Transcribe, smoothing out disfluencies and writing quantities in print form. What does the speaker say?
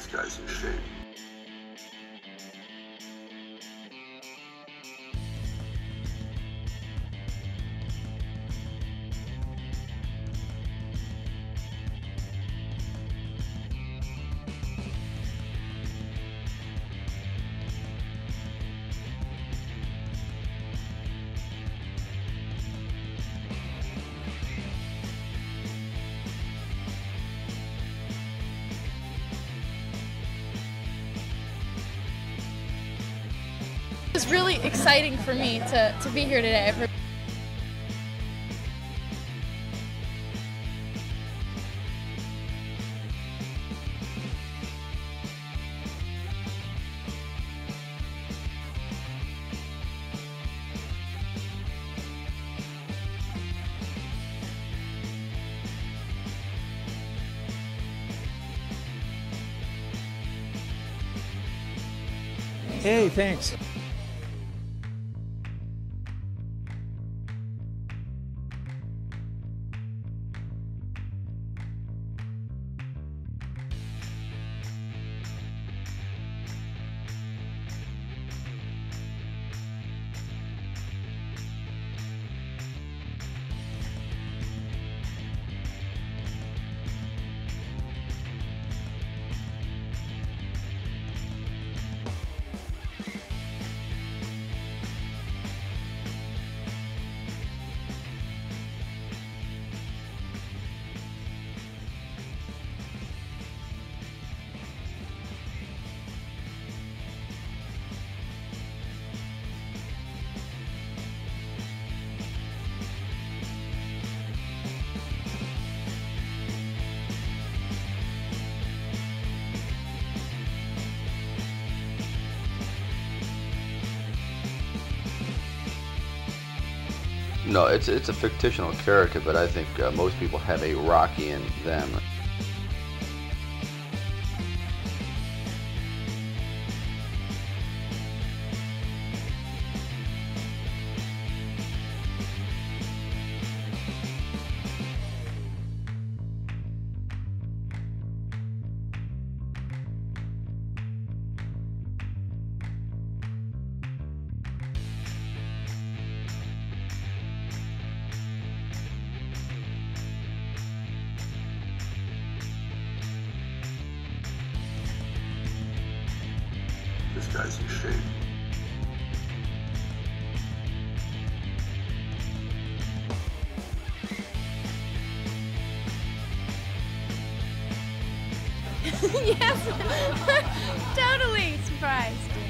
This guy's in shape. It's really exciting for me to be here today. Hey, thanks. No, it's a fictional character, but I think most people have a Rocky in them. This guy's in shape. Yes, totally surprised.